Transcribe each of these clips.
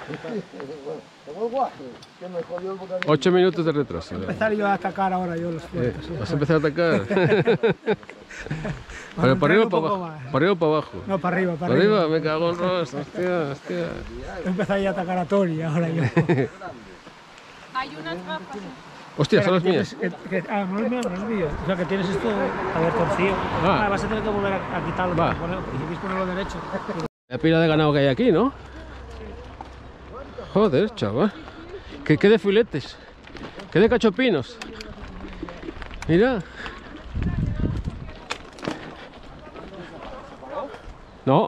8 minutos de retraso. Voy a empezar yo a atacar ahora yo los puertos. Vas a empezar a atacar. ¿Para arriba o para abajo? ¿Para arriba o para abajo? No, para arriba, ¿Para arriba? Me cago en Ross, hostia, hostia. Voy a empezar ya a atacar a Tony ahora yo. Hay unas gafas. Hostia, son las mías. No es mío, no es mío. O sea, que tienes esto a ver torcido. Vas a tener que volver a quitarlo. Va. Y si quieres ponerlo derecho. La pila de ganado que hay aquí, ¿no? Joder, chaval. ¿Qué de filetes? ¿Qué de cachopinos? Mira. No.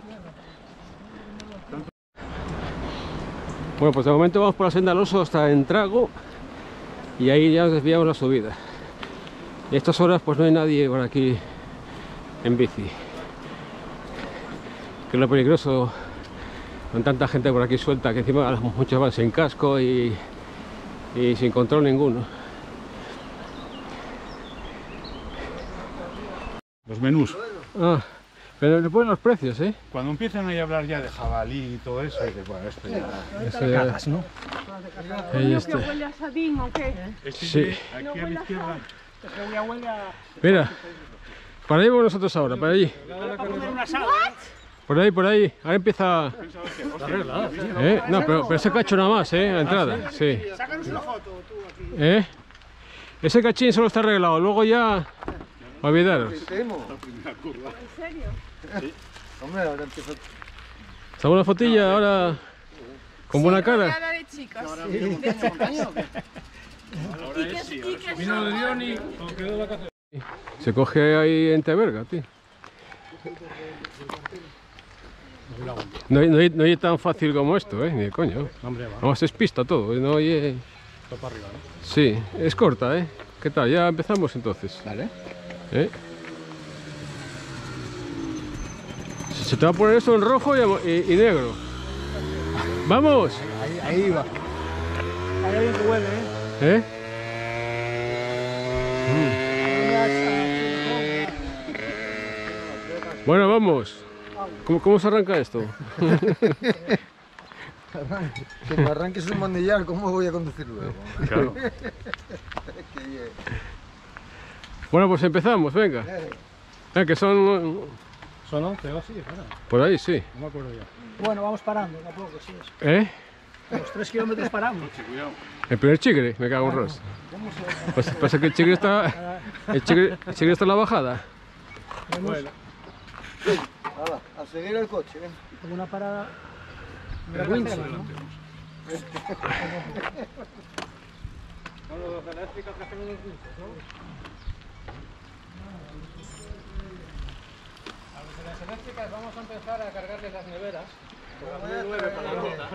Bueno, pues de momento vamos por la senda al Oso hasta Entrago y ahí ya desviamos la subida. Y a estas horas pues no hay nadie por aquí en bici, que es lo peligroso con tanta gente por aquí suelta, que encima muchos van sin casco y sin control ninguno. Los menús. Ah, pero le ponen los precios, ¿eh? Cuando empiezan ahí a hablar ya de jabalí y todo eso, dices, bueno, esto ya... Ese, Cagas, ¿no? ahí ¿Que está. huele a sadín o qué? Este Sí. de aquí a la izquierda. Mira, para ahí vamos nosotros ahora, para allí. Por ahí. Ahora empieza... No, pero ese cacho nada más, la entrada, sí. Sácanos una foto tú aquí. Ese cachín solo está arreglado, luego ya... Olvidaros. ¿En serio? Hombre, ahora empiezo. ¿Estamos una fotilla ahora con buena cara? Cara de chicas. Se coge ahí en Teverga, tío. No es tan fácil como esto, ni de coño. Vamos, es pista todo, no hay... Sí, es corta, ¿Qué tal? Ya empezamos entonces. Vale. Se te va a poner esto en rojo y negro. ¡Vamos! Ahí va. Hay alguien que huele, Bueno, vamos. ¿Cómo se arranca esto? Que me arranques un mandillar, ¿cómo voy a conducir luego? Claro. Bueno, pues empezamos, venga. Que son... ¿Son 11 o así? Espera, Por ahí, sí. no me acuerdo ya. Bueno, vamos parando, tampoco, sí. Eso. A los 3 kilómetros paramos. El primer chigre, me cago en Ross. Pasa que el chigre está... El chigre está en la bajada. Bueno. Hala, a seguir el coche, ven. Como una parada. Los eléctricas trajeron los dulces, ¿no? A las eléctricas vamos a empezar a cargarles las neveras. Por las 9 para la ruta.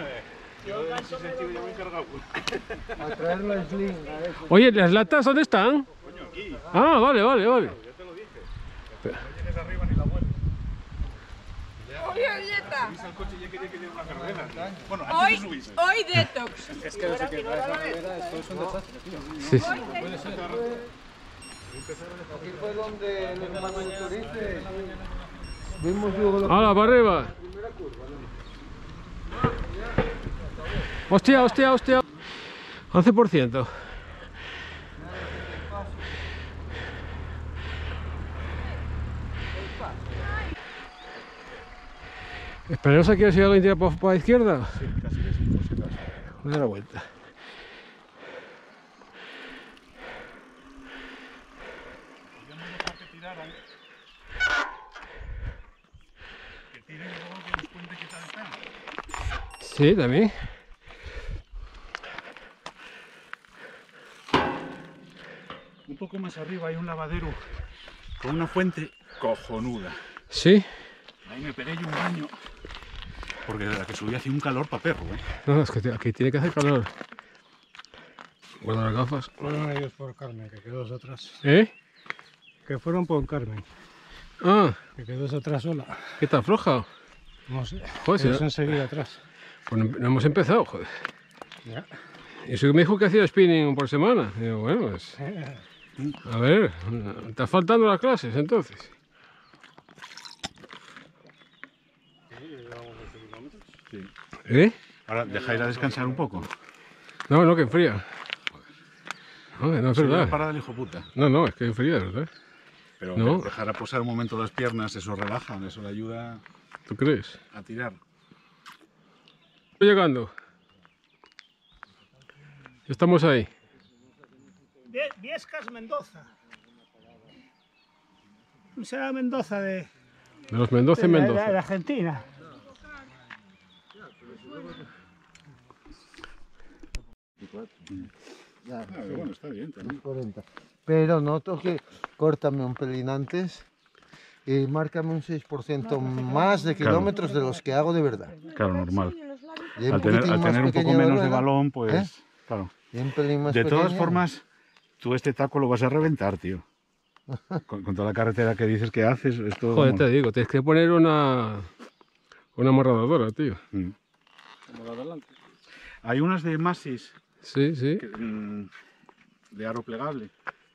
A traerlo en sling. Oye, ¿las latas dónde están? Ah, vale. Ya te lo dije. No llegues arriba ni la vuelta. Oye, dieta. Subís al coche y ya quería que diera una carrera. Bueno, Hoy, antes de subirse. hoy detox. Es que desde que traes la nevera esto es un desastre, tío. Sí, sí. Puede ser. Aquí fue donde el hermano Turice vimos luego la ¡Hala, para arriba! primera curva. ¡Hostia! 11%. Esperemos aquí a ver si alguien tira para la izquierda. Sí, casi que sí, por si acaso. Voy a dar la vuelta. Yo no dejo que tiraran. Que tiren y luego que nos cuente qué tal están. Sí, también. Un poco más arriba hay un lavadero con una fuente cojonuda. Sí. Ahí me pegué yo un baño. Porque de la que subí hacía un calor pa' perro, No, es que aquí tiene que hacer calor. Guarda las gafas. Fueron ellos por Carmen, que quedó atrás. Que fueron por Carmen, Ah, que quedó atrás sola. ¿qué tal, floja? No sé. Joder, si no- enseguida atrás. Pues no hemos empezado, joder. Ya. Y eso que me dijo que hacía spinning por semana. Y digo, bueno, pues... A ver, ¿te están faltando las clases entonces? Sí. ¿Eh? Ahora, deja ir a descansar un poco. No, no, que enfría. No es verdad. Para del hijo puta. No, es que enfría, de verdad. Pero ¿No? dejar a posar un momento las piernas, eso relaja, eso le ayuda ¿Tú crees? a tirar. Estoy llegando. Estamos ahí. Viescas, Mendoza. Será Mendoza de De los Mendoza y Mendoza. de Argentina. Ya, Bueno, está bien también. 40. Pero noto que córtame un pelín antes y márcame un 6% más de kilómetros de los que hago de verdad. Claro, normal. Y un Al tener poquitín más un poco pequeña la menos de rueda, balón, pues... ¿eh? Claro. Y un pelín más De todas pequeña. formas, tú este taco lo vas a reventar, tío. Con toda la carretera que dices que haces, esto... Joder, vamos. te digo, tienes que poner una amarradadora, tío. Mm. Hay unas de Masis, Sí. de aro plegable.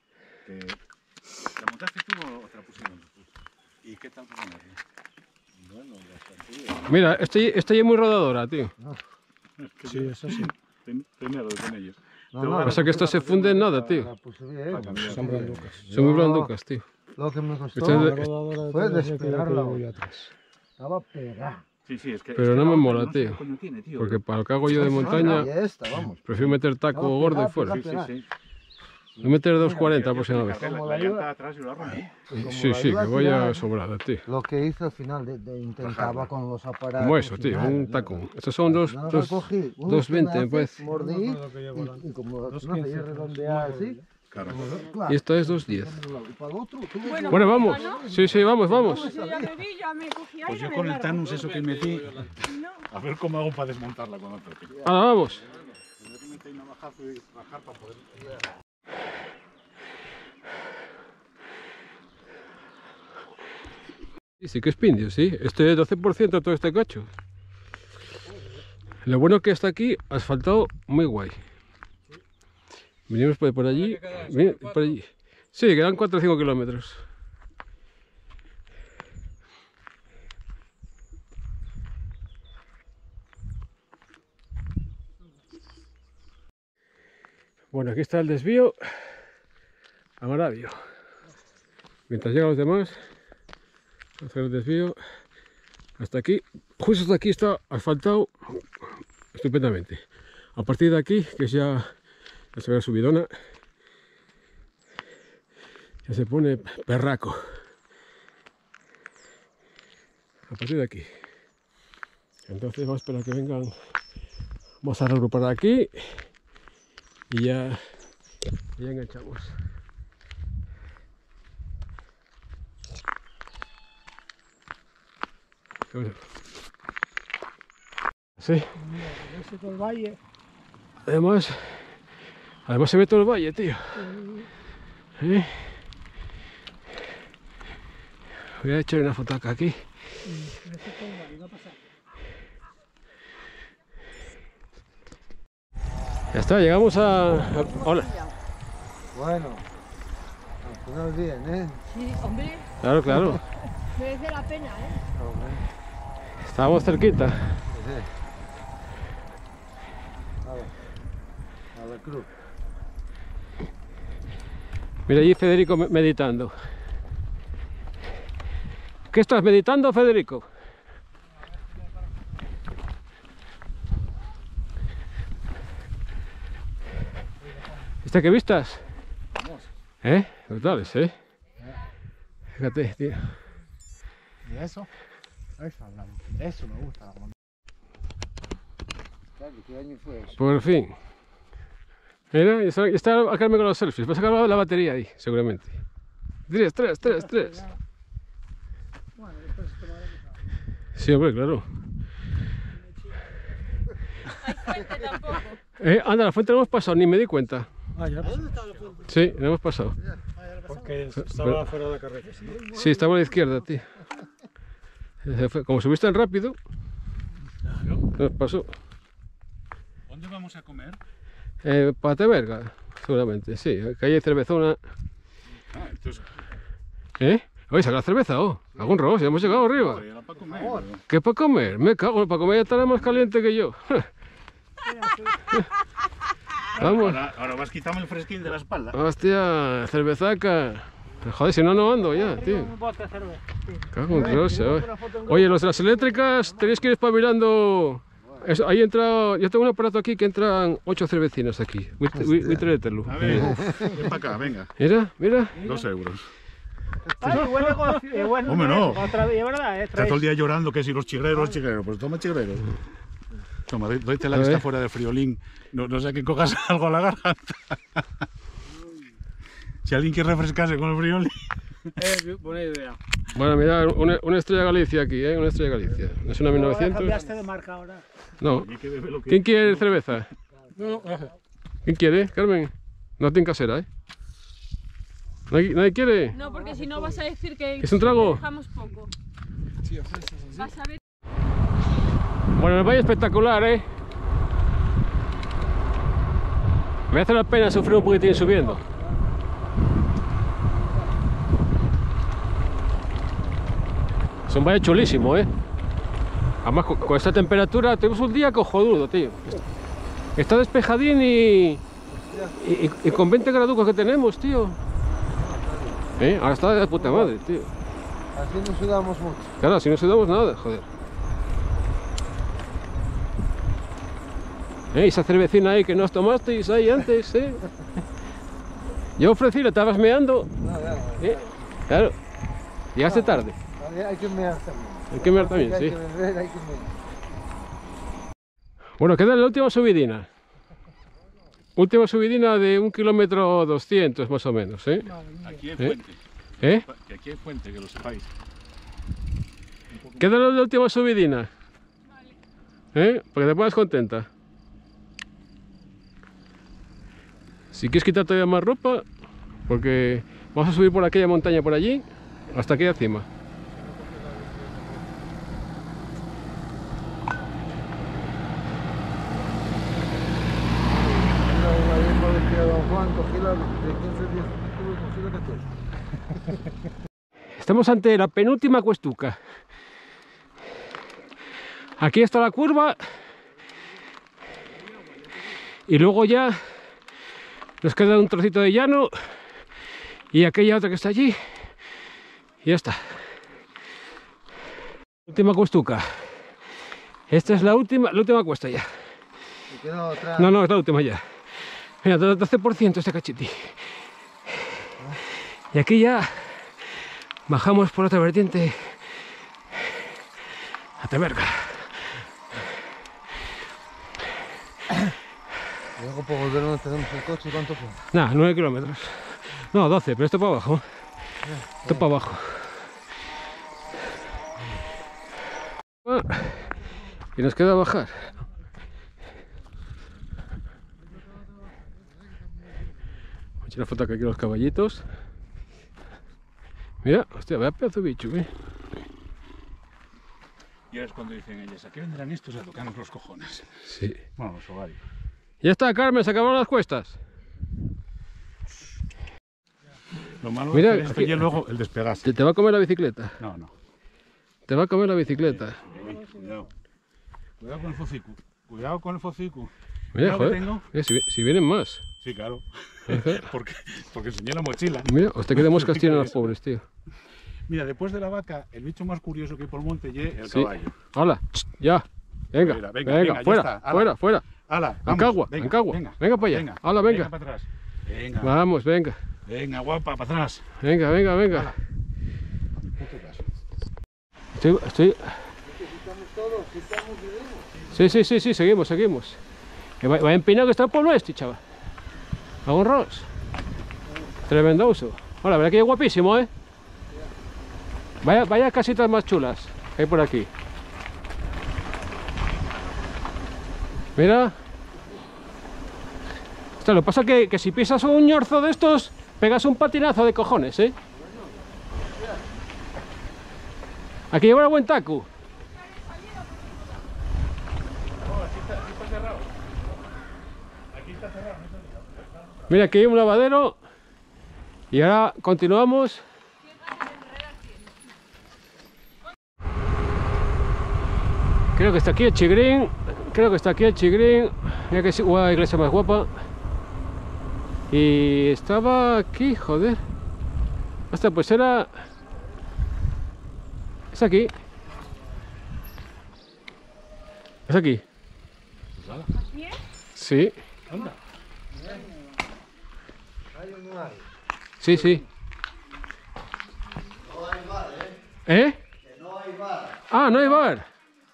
¿La montaste tú o te la pusieron? ¿Y qué tal ponerla? Bueno, bastante. Mira, esta ya es muy rodadora, tío. Sí, eso sí. Primero con ellos. No, Pasa que esto se funde en nada, tío. la puse bien. Son muy blanducas, tío. Lo que me costó Esto fue despegarla. Estaba pegada. Sí, es que, Pero es que no la me otra mola, no sé tío. qué coño tiene, tío. Porque para lo que hago yo de montaña, Y esta, vamos. prefiero meter taco gordo y fuera. Sí. Voy a meter 240 aproximadamente. La llanta atrás y la rompí. Sí, que vaya sobrada, tío. Lo que hice al final, intentaba con los aparatos. Como eso, y tío, nada, un nada. tacón. Estos son Al final la cogí, unos 220, me pedazos, parece. Mordí y como no se redondear así. Claro. Y esta es 210. Y para el otro, tuve Bueno, Bueno, vamos. Sí, vamos. Pues yo ya me vi, ya me cogí Pues aire, yo con me el Tanus eso que metí, No. a ver cómo hago para desmontarla cuando toque. Ahora vamos. Tendré que meter una bajazo y bajar para poder... Sí que es pindio, sí. Esto es 12% todo este cacho. Lo bueno que está aquí, asfaltado muy guay. Venimos por allí. Por allí. Sí, quedan 4 o 5 kilómetros. Bueno, aquí está el desvío a Maravio. Mientras llegan los demás, hacer el desvío hasta aquí. Justo hasta aquí está asfaltado estupendamente. A partir de aquí, que ya se ve la subidona, ya se pone perraco. A partir de aquí. Entonces vamos a esperar que vengan. Vamos a reagrupar aquí y ya enganchamos. Sí. El valle. Además se ve todo el valle, tío. ¿Eh? Voy a echar una foto aquí. Ya está, llegamos a... Hola. Bueno, al final bien, ¿eh? Sí, hombre, Claro. merece la pena, ¿eh? Estábamos cerquita. A la cruz. Mira allí Federico meditando. ¿Qué estás meditando, Federico? ¿Este que vistas? Brutales, Fíjate, tío. ¿Y eso? Eso me gusta. ¿Qué año fue eso? Por fin. Mira, ya está acá con los selfies. Va a sacar la batería ahí, seguramente. 3. Sí, hombre, claro. Hay fuente tampoco. Anda, la fuente la hemos pasado, ni me di cuenta. Ah, ya. Sí, la hemos pasado. Porque estaba fuera de la carrera. Sí, estaba a la izquierda, tío. Como subiste tan rápido, nos pasó. ¿Dónde vamos a comer? Pate Verga, seguramente, sí. Calle Cervezona. Ah, entonces... Oye, saca la cerveza, algún robo, ya hemos llegado arriba. Era para comer. ¿Qué para comer? Me cago, para comer ya estará más caliente que yo. Vamos. Ahora vas a quitarme el fresquín de la espalda. Hostia, cervezaca. Joder, si no, no ando ya, tío. Un bote de cerveza. Cago en Dios, Oye, los de las eléctricas tenéis que ir espabilando. Ahí entra, yo tengo un aparato aquí que entran 8 cervecinas aquí. Voy a traértelo. A ver, ven para acá, venga. Mira, mira. 2 euros. Ay, buen negocio, buen Hombre, no. Otra vez, ¿verdad? Está todo el día llorando que si los chigreros, pues toma chigreros. Toma, doyte la que está fuera del friolín. No sé que cojas algo a la garganta. Si alguien quiere refrescarse con el friolín. Buena idea. Bueno, mira, una Estrella Galicia aquí, Una Estrella Galicia. ¿No es una 1900? Cambiaste de marca ahora. No. ¿Quién quiere cerveza? ¿Quién quiere, Carmen? No tiene casera, ¿Nadie quiere? No, porque si no vas a decir que ¿Es un trago? dejamos poco. Vas a ver. Bueno, el valle espectacular, Merece la pena sufrir un poquitín subiendo. Es un valle chulísimo, Además, con esta temperatura tenemos un día cojonudo, tío. Está despejadín y con 20 graducos que tenemos, tío. Ahora está de puta madre, tío. Así no sudamos mucho. Claro, así no sudamos nada, joder. Esa cervecina ahí que nos tomasteis ahí antes, Yo ofrecí, le estabas meando. No, Claro. Llegaste tarde. hay que mear también. Hay que mear también, sí. Hay que beber, hay que mear. Bueno, queda la última subidina. Última subidina de 1,2 kilómetros más o menos, Aquí hay fuente. Que aquí hay fuente, que lo sepáis. Queda la última subidina. Para que te pongas contenta. Si quieres quitar todavía más ropa, porque vamos a subir por aquella montaña por allí, hasta aquella cima. Estamos ante la penúltima cuestuca. Aquí está la curva y luego ya nos queda un trocito de llano y aquella otra que está allí y ya está. Última cuestuca. Esta es la última cuesta ya. No, es la última ya. Mira, 12% este cachiti. Y aquí ya bajamos por otra vertiente a Teberga. Luego por volver donde tenemos el coche, ¿cuánto fue? Nada, 9 kilómetros. No, 12, pero esto para abajo. Esto para abajo. Y nos queda bajar. Voy a echar una foto aquí a los caballitos. Mira, hostia, vaya pedazo de bicho, Y ahora es cuando dicen ellas, ¿a qué vendrán estos a tocarnos los cojones? Sí. Bueno, los ovarios. Ya está, Carmen, se acabaron las cuestas. Lo malo Mira, es que luego el despegarse. Te va a comer la bicicleta. No. Te va a comer la bicicleta. Cuidado. Cuidado con el focico. Cuidado con el focico. Mira, ¿Cuidado que joder. tengo? Si vienen más. Sí, claro. porque enseñé la mochila. Mira, hostia, qué de moscas tienen los pobres, tío. Mira, después de la vaca, el bicho más curioso que hay por monte es el caballo. Hola, ya. Venga, Mira, venga, ya fuera, está, fuera. Hala, Ancagua, Ancagua. Venga para allá. Hala, venga. Para atrás. Venga. Vamos, venga. Venga, guapa, para atrás. Venga. Hala. Estoy... Sí, seguimos. Va empinado que está el pueblo este, chaval. Agonros. Tremendoso. Hola, verdad que es guapísimo, Vaya casitas más chulas que hay por aquí. Mira. Hostia, lo que pasa es que si pisas un ñorzo de estos, pegas un patinazo de cojones, Aquí lleva buen taco. Mira, aquí hay un lavadero. Y ahora continuamos. Creo que está aquí el Chigrín, Creo que está aquí el Chigrín. Mira que iglesia más guapa. Y estaba aquí, joder. Hasta pues era... Es aquí. Es aquí. Sí. Sí, sí. ¿Eh? Ah, no hay bar.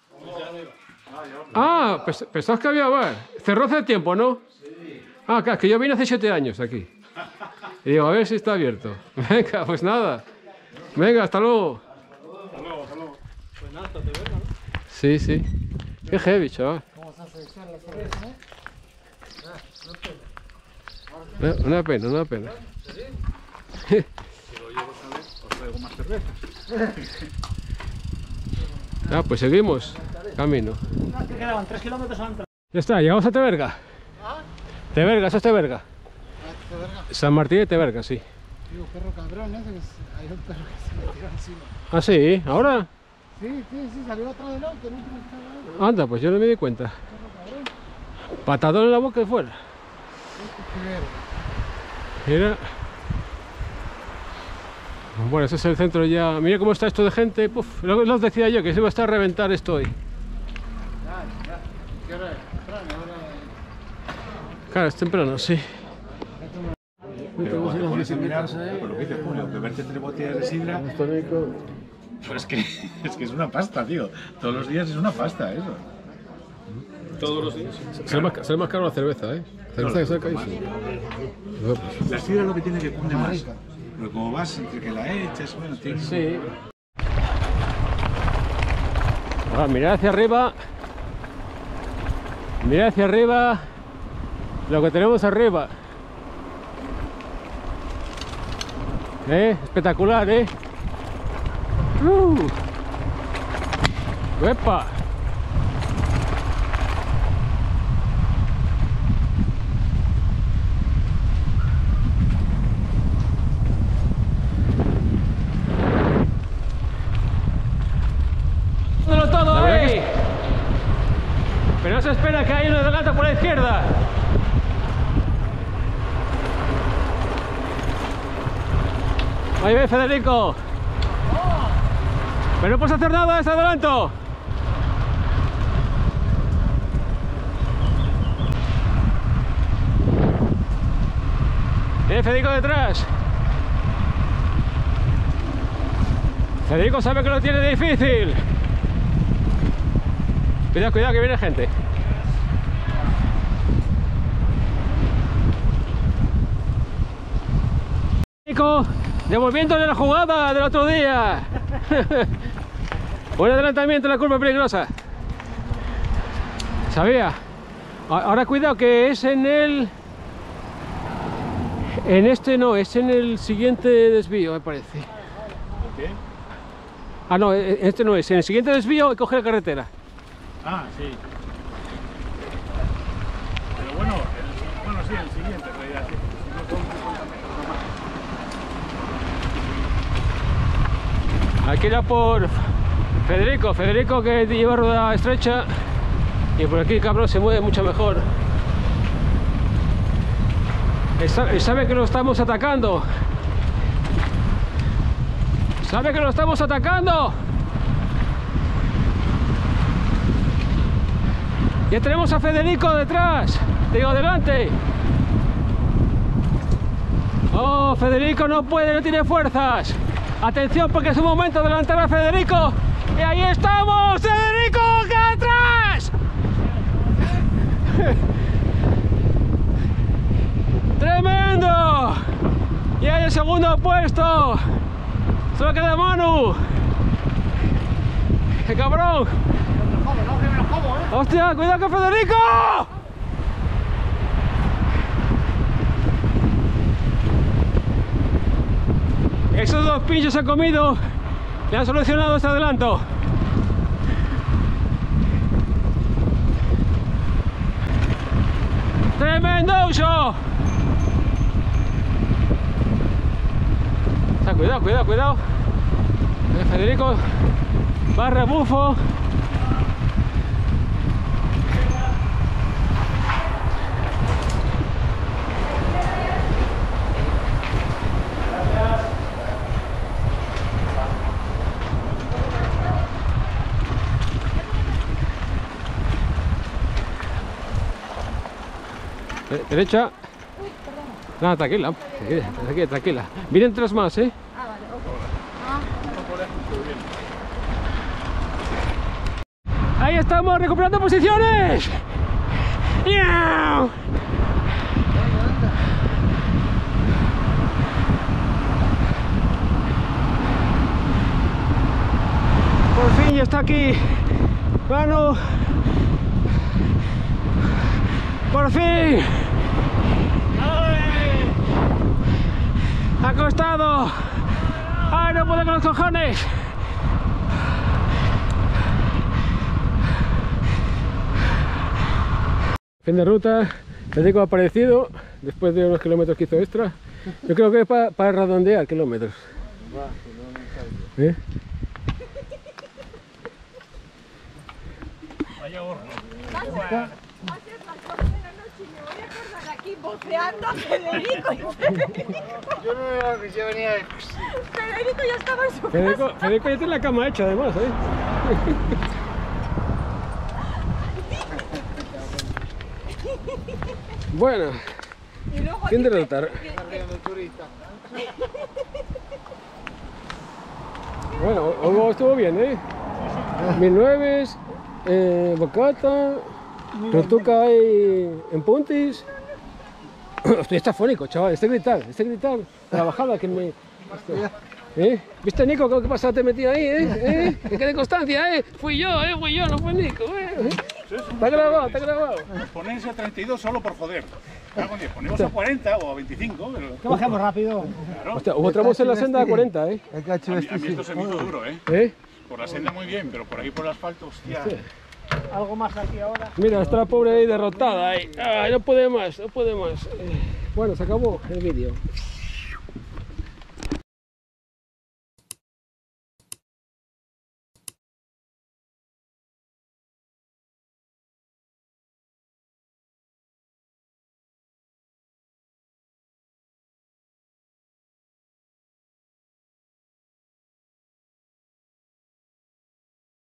Ah, pensabas que había bar. Cerró hace tiempo, ¿no? Ah, claro, es que yo vine hace 7 años aquí. Y digo, a ver si está abierto. Venga, pues nada. Venga, hasta luego. Hasta luego. Pues nada, te verga, ¿no? Sí, sí. Qué heavy, chaval. ¿Cómo se hace echar la cerveza, Una pena, una pena. Si lo llevo a saber, os traigo más cervezas. Ah, pues seguimos. Camino. ¿Qué quedaban? 3 kilómetros antes. Ya está, llegamos a Teberga. Teberga, eso es Teberga. San Martín de Teberga, sí. Digo, perro cabrón, ese hay un perro que se me tiró encima. Ah, sí, ¿ahora? Sí, salió atrás del auto, no. Anda, pues yo no me di cuenta. Patadón en la boca y fuera. Mira. Bueno, ese es el centro ya. Mira cómo está esto de gente. Puf, lo decía yo, que se iba a estar a reventar esto hoy. ¿Qué hora es? Claro, es temprano, sí. Pero cuando te pones a mirar, por lo que dice Julio, beberte 3 botellas de sidra, pues es una pasta, tío. Todos los días es una pasta eso. Todos los días. Sale más caro la cerveza, ¿eh? Cerveza que saca ahí. La sidra es lo que tiene que cunde más. Pero como vas, entre que la echas, bueno, tío. Sí. Ahora, mirad hacia arriba. Mirad hacia arriba. Lo que tenemos arriba. Espectacular, ¡Epa! Todo ahí. Pero no se espera que haya uno adelante por la izquierda. Ahí ve, Federico. Pero no puedes hacer nada, es adelanto. Federico detrás. Federico sabe que lo tiene difícil. Cuidado, cuidado, que viene gente. Federico, devolviéndole la jugada del otro día. Buen adelantamiento en la curva peligrosa. Sabía. Ahora cuidado que es en el... En este no, es en el siguiente desvío, me parece. ¿Qué? Ah, no, este no es. En el siguiente desvío coge la carretera. Ah, sí. Pero bueno, sí, el siguiente, en realidad, sí. Si no, Aquí era por Federico que lleva rueda estrecha y por aquí el cabrón se mueve mucho mejor. Sabe que lo estamos atacando. Sabe que lo estamos atacando. Ya tenemos a Federico detrás. Digo, delante. Oh, Federico no puede, no tiene fuerzas. Atención porque es un momento de adelantar a Federico. Y ahí estamos, Federico, que atrás. ¡Tremendo! Y ahí el segundo puesto. Solo queda Manu. ¡Qué cabrón! ¡Hostia! ¡Cuidado con Federico! Esos dos pinchos han comido. Le han solucionado este adelanto. ¡Tremendo uso! Cuidado, cuidado, cuidado. Federico va rebufo. Derecha. Nada, tranquila. Tranquila. Vienen 3 más, ¿eh? Ahí estamos, recuperando posiciones. ¡Miau! Por fin ya está aquí. Manu. Por fin. Acostado. Ay, no puedo con los cojones. Fin de ruta, Federico ha aparecido después de unos kilómetros que hizo extra. Yo creo que es para redondear kilómetros. ¿Eh? Vaya horno. Va a ser las 12 de la noche y me voy a acordar aquí boceando a Federico. Yo no era que ya venía de... Federico ya estaba en su casa. Federico ya tiene la cama hecha además, ¿eh? Bueno, Y luego fin de dice ruta. turista. Bueno, hoy estuvo bien, ¿eh? 1009, bocata, rotuca ahí en puntis. Estoy estafónico, chaval, este gritar, la bajada que me... ¿Eh? ¿Viste, Nico, qué pasado te metí ahí, eh? Que quede constancia, ¿eh? Fui yo, no fue Nico, Está grabado. Nos ponéis a 32 solo por joder. Claro, ponemos a 40 o a 25, pero... Que bajemos rápido. Claro. Hostia, hubo tramos en la senda a 40, ¿eh? El cacho A este mí sí. esto se me hizo duro, ¿eh? ¿Eh? Por la senda muy bien, pero por ahí por el asfalto, hostia. Algo más aquí ahora. Mira, está la pobre ahí derrotada, ahí. Ay, no puede más. Bueno, se acabó el vídeo.